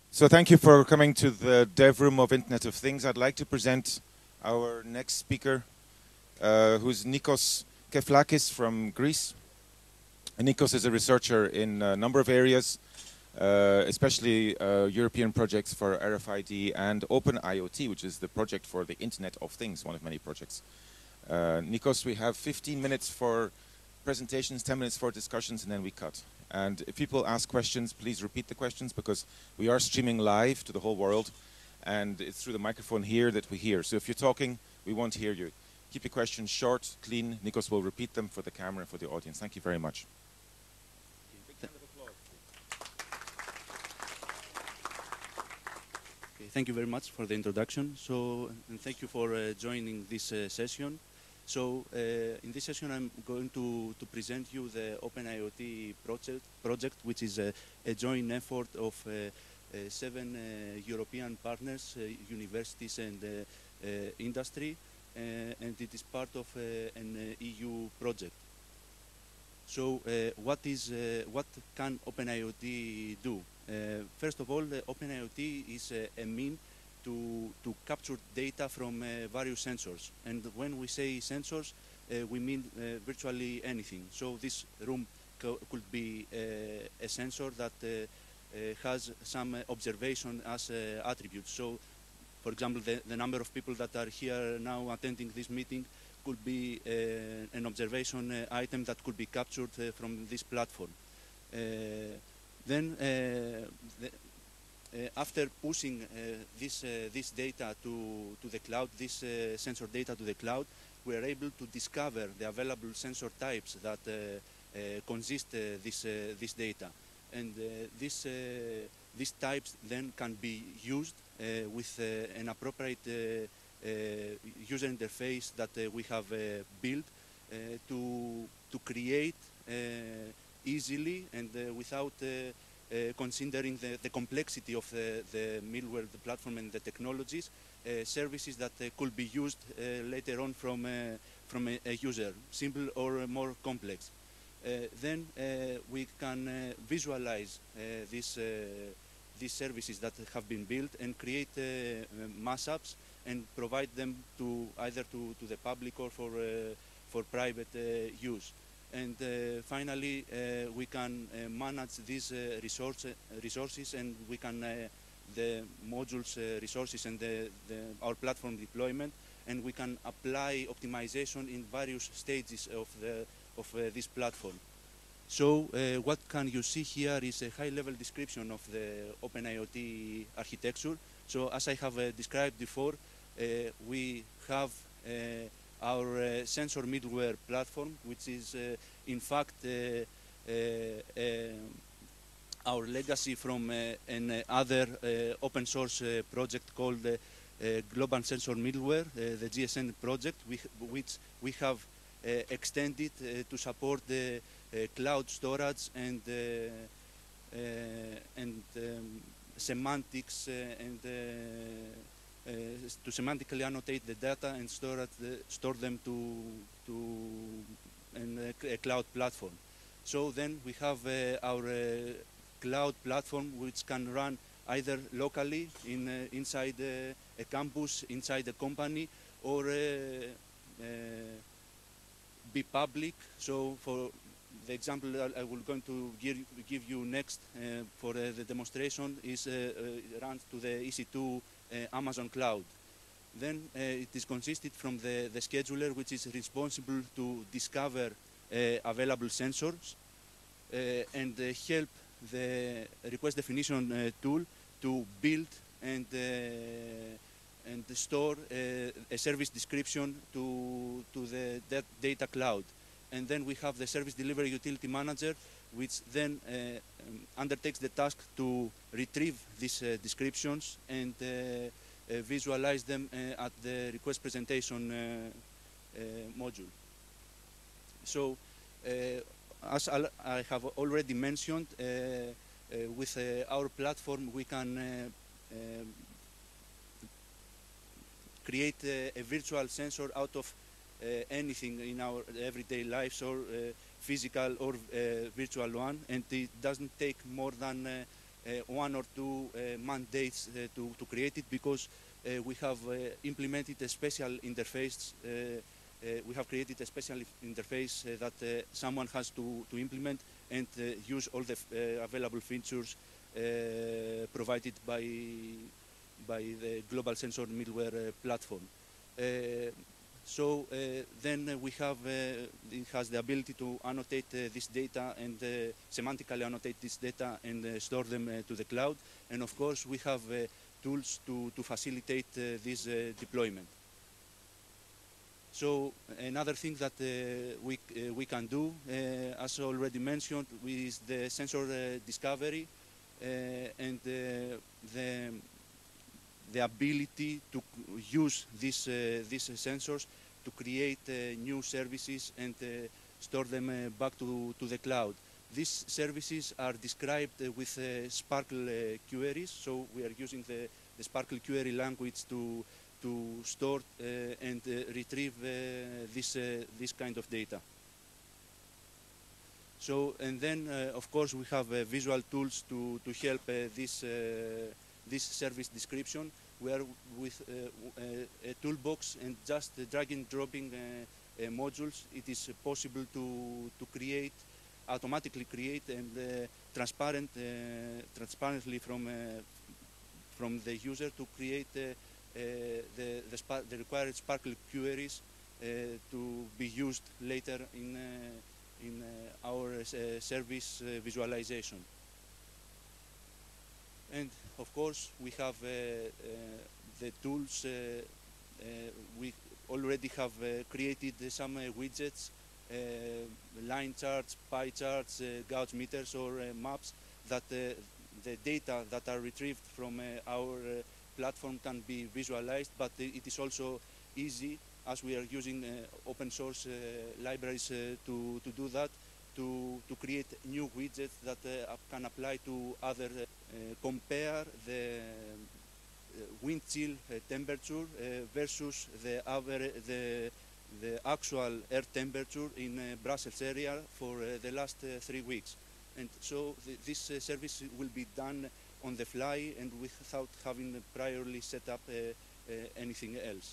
So thank you for coming to the dev room of Internet of Things. I'd like to present our next speaker, who's Nikos Keflakis from Greece. And Nikos is a researcher in a number of areas, especially European projects for RFID and Open IoT, which is the project for the Internet of Things, one of many projects. Nikos, we have 15 minutes for presentations, 10 minutes for discussions, and then we cut. And if people ask questions, please repeat the questions because we are streaming live to the whole world. And it's through the microphone here that we hear. So if you're talking, we won't hear you. Keep your questions short, clean. Nikos will repeat them for the camera and for the audience. Thank you very much. Big round of applause. Okay, thank you very much for the introduction. And thank you for joining this session. In this session, I'm going to present you the OpenIoT project, which is a joint effort of 7 European partners, universities and industry, and it is part of an EU project. So what can OpenIoT do? First of all, OpenIoT is a mean to capture data from various sensors. And when we say sensors, we mean virtually anything. So this room could be a sensor that has some observation as attributes. So, for example, the number of people that are here now attending this meeting could be an observation item that could be captured from this platform. After pushing this data to the cloud, this sensor data to the cloud, we are able to discover the available sensor types that consist this data. And these types then can be used with an appropriate user interface that we have built to create easily and without considering the complexity of the middleware, the platform, and the technologies, services that could be used later on from a user, simple or more complex. Then we can visualize these services that have been built and create mashups and provide them either to the public or for private use. And finally, we can manage these resources, and we can the modules resources and our platform deployment, and we can apply optimization in various stages of this platform. So what can you see here is a high-level description of the OpenIoT architecture. So as I have described before, we have our sensor middleware platform, which is in fact our legacy from another open source project called Global Sensor Middleware, the GSN project, which we have extended to support the cloud storage and semantics and to semantically annotate the data and store them to a cloud platform. So then we have our cloud platform, which can run either locally inside a campus, inside a company, or be public. So for the example I will going to give you next for the demonstration is run to the EC2 Amazon Cloud. Then it is consisted from the scheduler, which is responsible to discover available sensors and help the request definition tool to build and store a service description to the data cloud. And then we have the service delivery utility manager, which then undertakes the task to retrieve these descriptions and visualize them at the request presentation module. So as I have already mentioned, with our platform we can create a virtual sensor out of anything in our everyday lives, or physical or virtual one, and it doesn't take more than one or two mandates to create it, because we have implemented a special interface. We have created a special interface that someone has to implement and use all the available features provided by the Global Sensor Middleware platform. Then we have, it has the ability to annotate this data and semantically annotate this data and store them to the cloud. And of course, we have tools to facilitate this deployment. So another thing that we can do, as already mentioned, is the sensor discovery and the ability to use these sensors to create new services and store them back to the cloud. These services are described with Sparkle queries, so we are using the Sparkle query language to store and retrieve this kind of data. So, and then of course we have visual tools to help this service description, where with a toolbox and just drag and dropping modules, it is possible to create, automatically create and transparently from the user to create the required Sparkle queries to be used later in our service visualization. And of course, we have the tools. We already have created some widgets, line charts, pie charts, gauge meters, or maps that the data that are retrieved from our platform can be visualized, but it is also easy, as we are using open source libraries to do that, to create new widgets that can apply to other, compare the wind chill temperature versus the actual air temperature in Brussels area for the last 3 weeks. And so this service will be done on the fly and without having priorly set up anything else.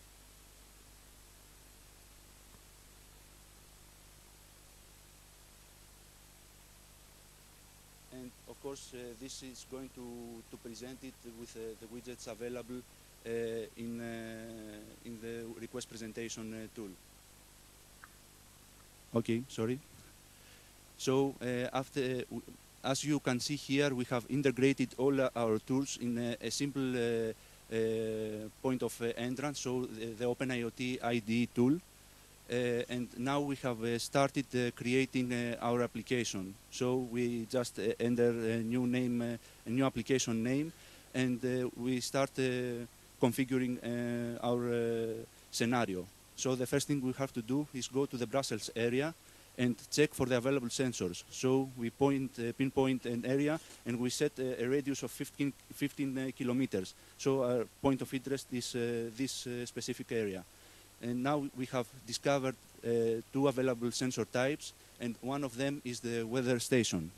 And of course, this is going to present it with the widgets available in the request presentation tool. Okay, sorry. So after, as you can see here, we have integrated all our tools in a simple point of entrance, so the OpenIoT IDE tool. And now we have started creating our application. So we just enter a new name, a new application name, and we start configuring our scenario. So the first thing we have to do is go to the Brussels area and check for the available sensors. So we pinpoint an area, and we set a radius of 15 kilometers. So our point of interest is this specific area. And now we have discovered 2 available sensor types, and one of them is the weather station.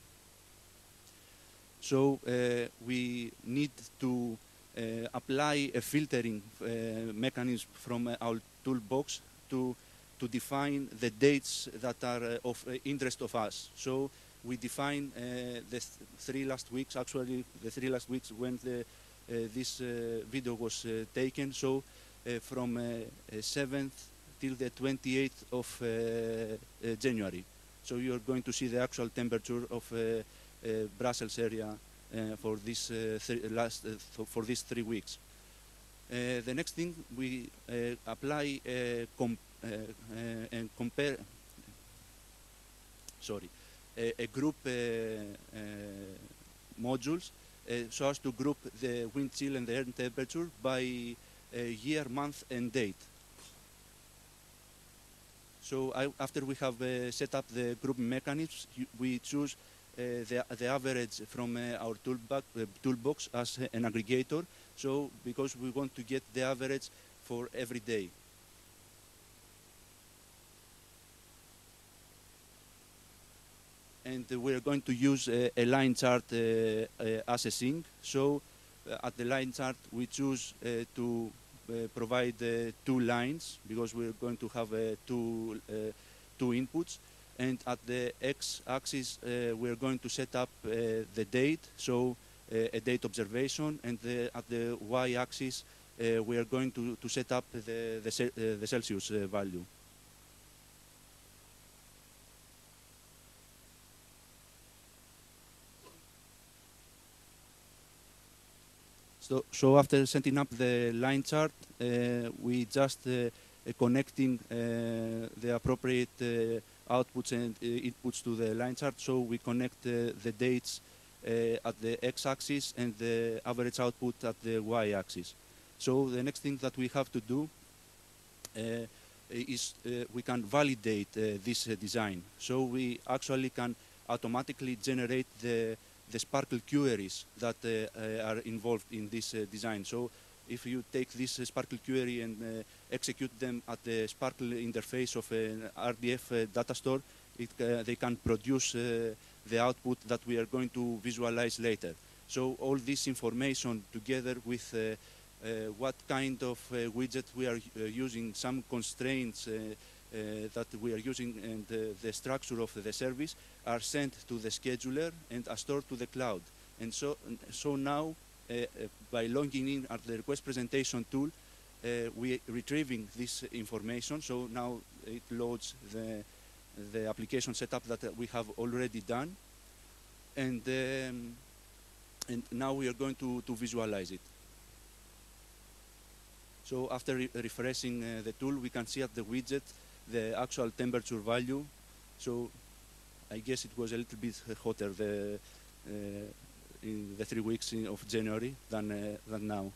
So we need to apply a filtering mechanism from our toolbox to define the dates that are of interest of us. So we define the 3 last weeks, actually the 3 last weeks when this video was taken. So from 7th till the 28th of January. So you're going to see the actual temperature of Brussels area for this for these 3 weeks. The next thing, we apply and compare. Sorry, a group modules so as to group the wind chill and the air temperature by year, month, and date. So after we have set up the group mechanisms, we choose the average from our toolbox as an aggregator. So because we want to get the average for every day. and we're going to use a line chart as a sink. So at the line chart, we choose to provide 2 lines because we're going to have two inputs. And at the x-axis, we're going to set up the date, so a date observation, and at the y-axis, we are going to set up the Celsius value. So after setting up the line chart, we just connecting the appropriate outputs and inputs to the line chart. So we connect the dates at the x-axis and the average output at the y-axis. So the next thing that we have to do is we can validate this design. So we actually can automatically generate the Sparkle queries that are involved in this design. So if you take this Sparkle query and execute them at the Sparkle interface of an RDF data store, they can produce the output that we are going to visualize later. So all this information together with what kind of widget we are using, some constraints that we are using, and the structure of the service are sent to the scheduler and are stored to the cloud. And so now, by logging in at the request presentation tool, we are retrieving this information. So now it loads the application setup that we have already done. And now we are going to visualize it. So after refreshing the tool, we can see at the widget the actual temperature value. So I guess it was a little bit hotter in the 3 weeks of January than now.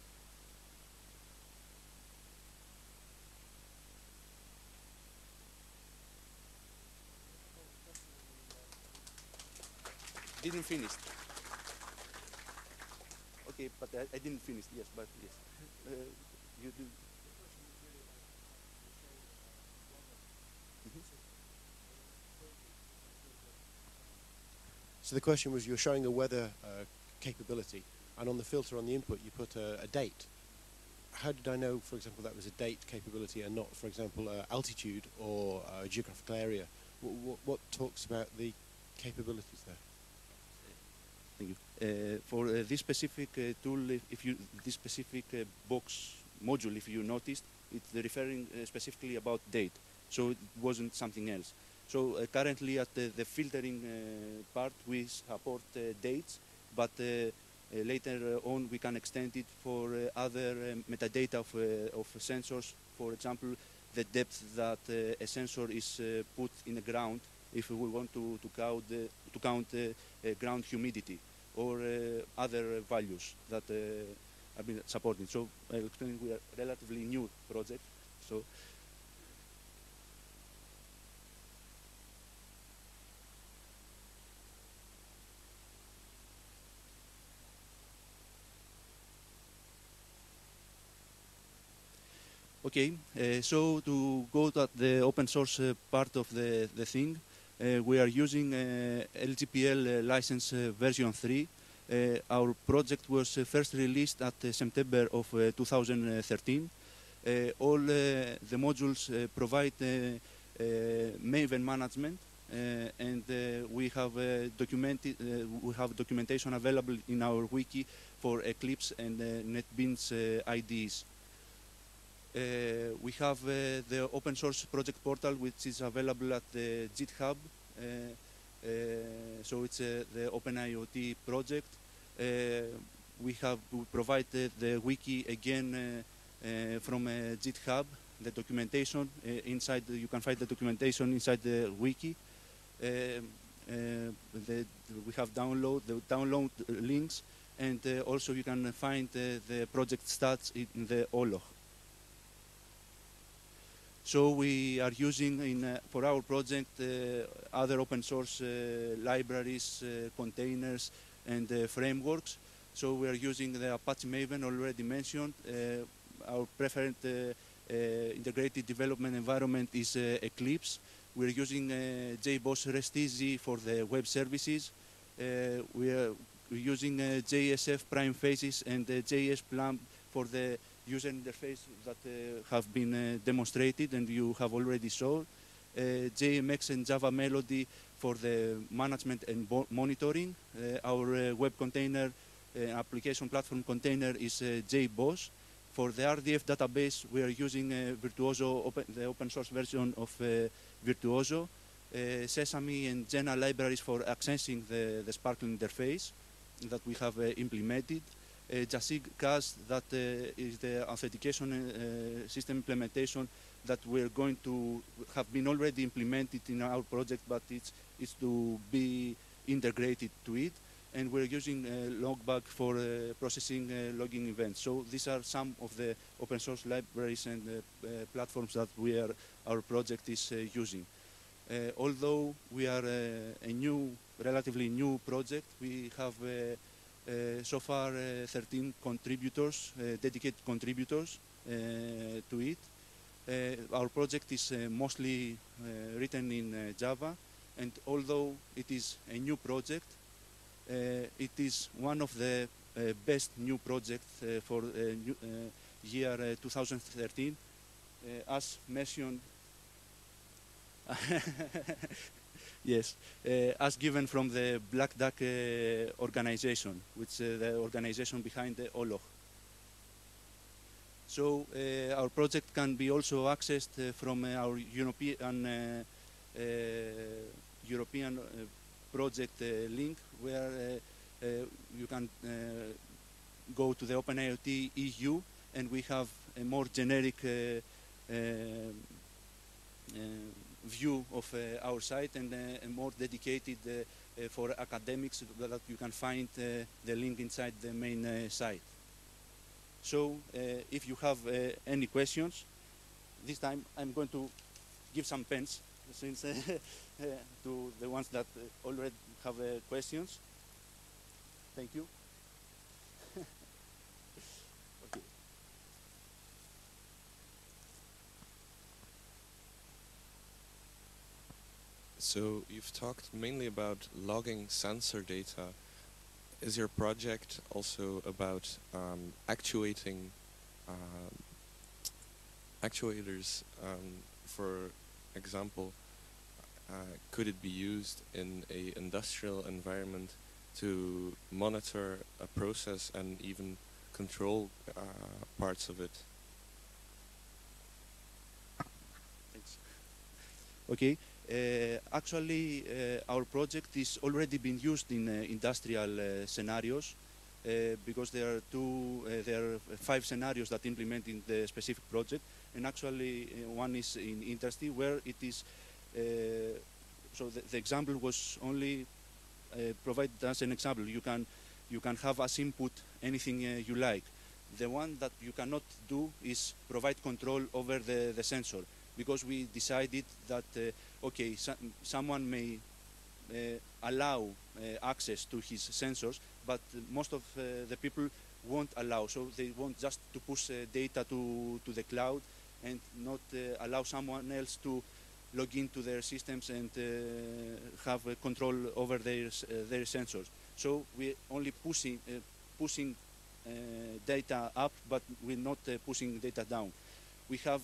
Didn't finish. Okay, but I didn't finish. Yes, but yes, you do. So the question was, you're showing a weather capability, and on the filter on the input you put a date. How did I know, for example, that was a date capability and not, for example, altitude or geographical area? What talks about the capabilities there? Thank you. For this specific tool, this specific box module, if you noticed, it's referring specifically about date, so it wasn't something else. So currently at the filtering part, we support dates, but later on we can extend it for other metadata of sensors. For example, the depth that a sensor is put in the ground, if we want to count ground humidity or other values that have been supported. So I'll explain, we are a relatively new project. So okay, so to go to the open source part of the thing, we are using LGPL license version 3. Our project was first released at September of 2013. All the modules provide Maven management, and we have documentation available in our wiki for Eclipse and NetBeans IDEs. We have the open source project portal, which is available at the GitHub. So it's the OpenIoT project. We provide the wiki again from GitHub. The documentation inside, you can find the documentation inside the wiki. We have the download links, and also you can find the project stats in the OLOG. So we are using for our project other open source libraries, containers, and frameworks. So we are using the Apache Maven already mentioned. Our preferred integrated development environment is Eclipse. We're using JBoss REST Easy for the web services. We're using JSF prime phases and JS Plum for the user interface that have been demonstrated and you have already saw. JMX and Java Melody for the management and monitoring. Our web container application platform container is JBoss. For the RDF database, we are using Virtuoso, the open source version of Virtuoso. Sesame and Jena libraries for accessing the Sparkle interface that we have implemented. Jasig CAS, that is the authentication system implementation that we're going to have been already implemented in our project, but it's to be integrated to it. And we're using Logbag for processing logging events. So these are some of the open source libraries and platforms that our project is using. Although we are a relatively new project, we have so far 13 contributors, dedicated contributors to it. Our project is mostly written in Java, and although it is a new project, it is one of the best new projects for year 2013, as mentioned. Yes, as given from the Black Duck organization, which is the organization behind the OLOG. So our project can be also accessed from our European project link, where you can go to the OpenIoT EU, and we have a more generic view of our site and a more dedicated for academics that you can find the link inside the main site. So if you have any questions, this time I'm going to give some pens since to the ones that already have questions. Thank you. Okay. So you've talked mainly about logging sensor data. Is your project also about actuating actuators? For example, could it be used in an industrial environment to monitor a process and even control parts of it? Thanks. Okay. Actually, our project is already been used in industrial scenarios because there are 5 scenarios that implement in the specific project, and actually one is in industry where it is. So the example was only provided as an example. You can have as input anything you like. The one that you cannot do is provide control over the sensor, because we decided that okay, someone may allow access to his sensors, but most of the people won't allow. So they want just to push data to the cloud and not allow someone else to log into their systems and have control over their sensors. So we're only pushing data up, but we're not pushing data down. We have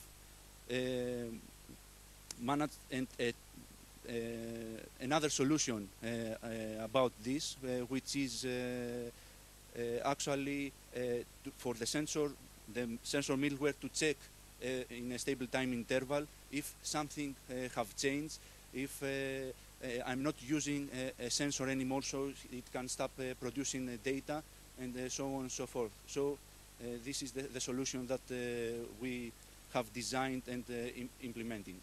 managed and another solution about this, which is actually for the sensor middleware to check in a stable time interval if something have changed, if I'm not using a sensor anymore, so it can stop producing data, and so on and so forth. So this is the solution that we have designed and implementing.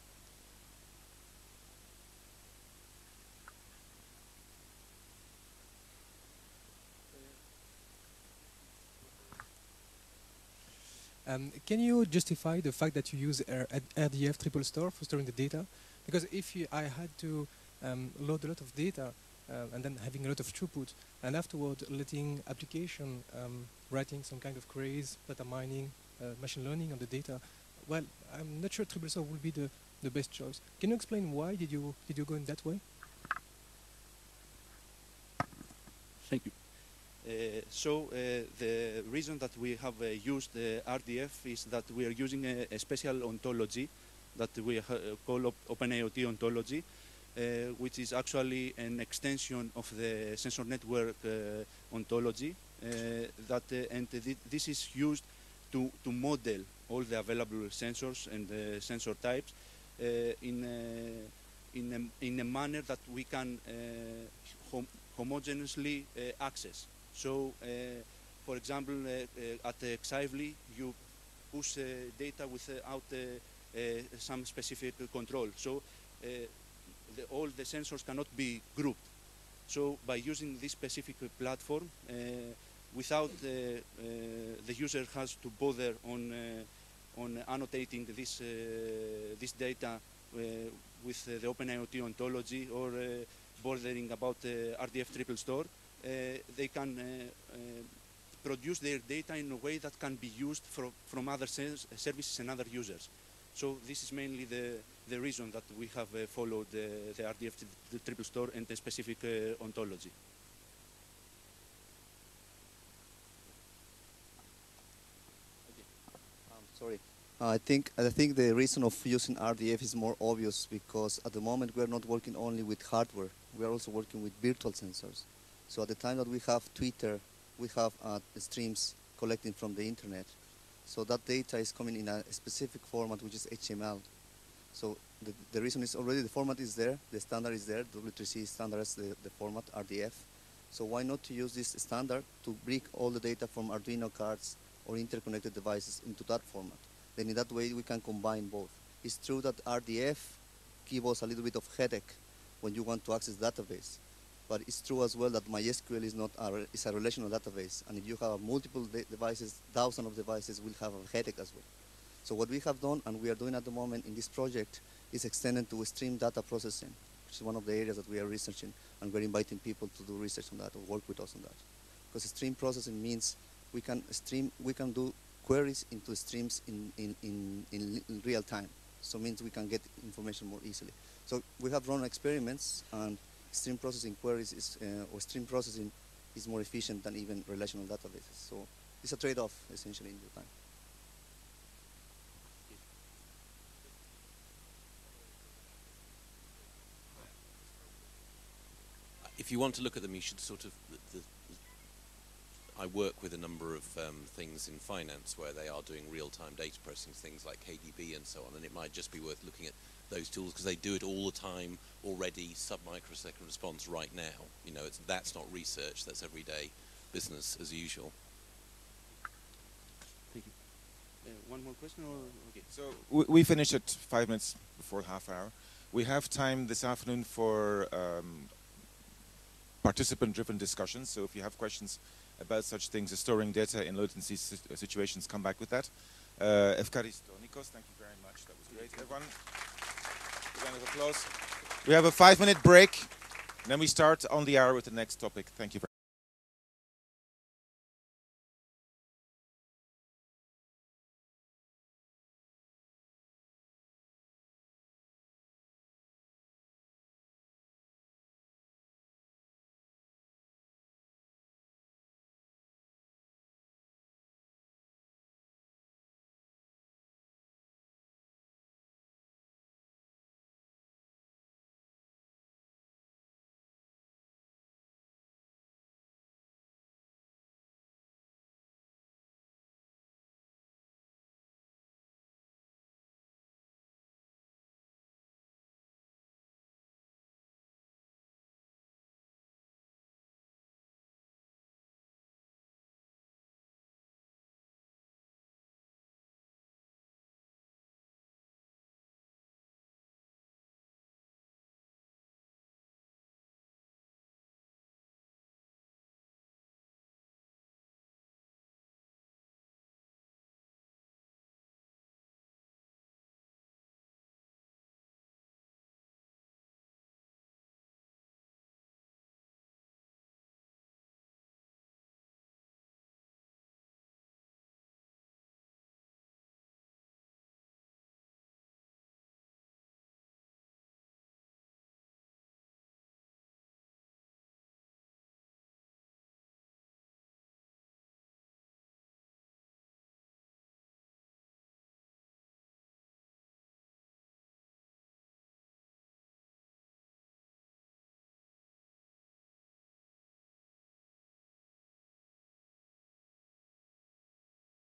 Can you justify the fact that you use RDF triple store for storing the data? Because if I had to load a lot of data and then having a lot of throughput, and afterward letting application writing some kind of queries, data mining, machine learning on the data, well, I'm not sure triple store will be the the best choice. Can you explain why did you go in that way? Thank you. The reason that we have used RDF is that we are using a special ontology that we call OpenIoT ontology, which is actually an extension of the sensor network ontology. This is used to model all the available sensors and sensor types in a manner that we can homogeneously access. So, for example, at Xively, you push data without some specific control. So, all the sensors cannot be grouped. So, by using this specific platform, without the user has to bother on annotating this data with the OpenIoT ontology or bothering about RDF triple store, they can produce their data in a way that can be used from other services and other users. So this is mainly the reason that we have followed the RDF triple store and the specific ontology. Sorry. I think the reason of using RDF is more obvious because at the moment we are not working only with hardware. We are also working with virtual sensors. So at the time that we have Twitter, we have streams collecting from the internet. So that data is coming in a specific format, which is HTML. So the reason is already the format is there, the standard is there, W3C standards the format, RDF. So why not to use this standard to bring all the data from Arduino cards or interconnected devices into that format? Then in that way we can combine both. It's true that RDF gives us a little bit of headache when you want to access database. But it's true as well that MySQL is a relational database, and if you have multiple devices, thousands of devices will have a headache as well. So what we have done, and we are doing at the moment in this project, is extended to stream data processing, which is one of the areas that we are researching, and we're inviting people to do research on that or work with us on that. Because stream processing means we can do queries into streams in real time. So it means we can get information more easily. So we have run experiments, and stream processing queries or stream processing is more efficient than even relational databases. So it's a trade-off essentially in the time. If you want to look at them, you should sort of. I work with a number of things in finance where they are doing real-time data processing, things like KDB and so on, and it might just be worth looking at those tools because they do it all the time already, sub-microsecond response right now. You know, that's not research, that's everyday business as usual. Thank you. One more question? Or okay. So we finish at 5 minutes before half hour. We have time this afternoon for participant-driven discussions, so if you have questions about such things as storing data in latency situations, come back with that. Evkaristo, Nikos, thank you very much. That was great. Everyone, a round of applause. We have a 5-minute break, and then we start on the hour with the next topic. Thank you very much.